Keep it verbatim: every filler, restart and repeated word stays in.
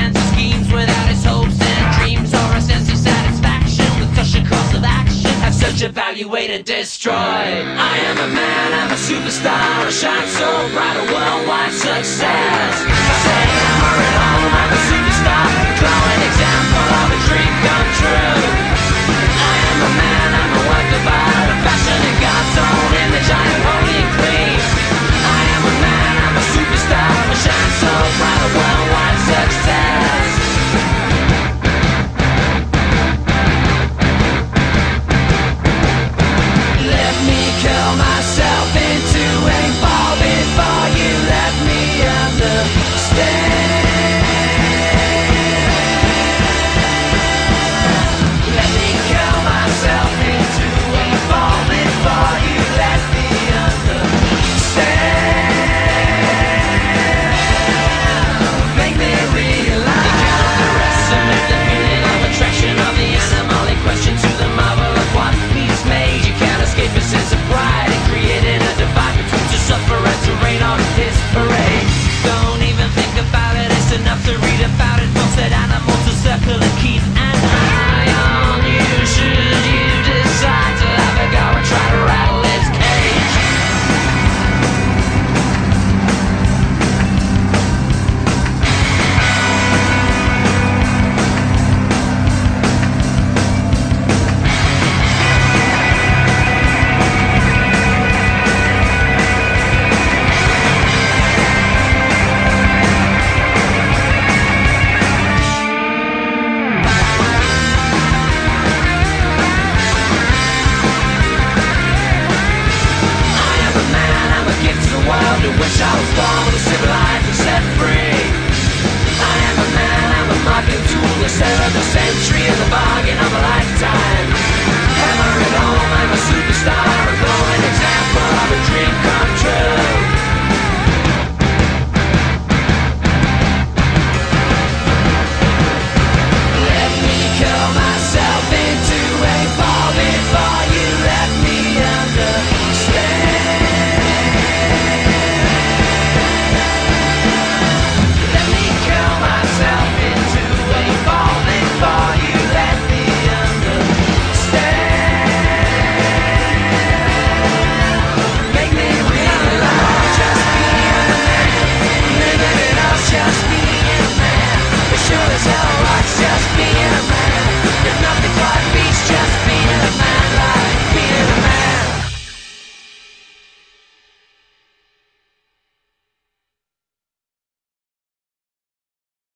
plans and schemes without his hopes and dreams or a sense of satisfaction with such a course of action have such a value way to destroy. I am a man, I'm a superstar, I shine so bright, a worldwide success. I say hammer it home, I'm a superstar, glowing example of a dream come true. I am a man, I'm a work of art, a fashion in God's own image, I am holy and clean. I am a man, I'm a superstar, I shine so bright, a worldwide success. Let me curl myself into a ball before you let me understand. Let me curl myself into a ball before you let me understand. Make me realize you cannot underestimate the feeling of attraction of the animal in question to the marvel of what he's made. You can't escape a sense of pride in creating a divide between to suffer and to rain on his parade. Don't even think about it, it's enough to read about it. Folks that animals to circle and keep an eye on you. Should you decide to have a go and try to rattle its cage. I am a man, I'm a gift to the world in which I was born.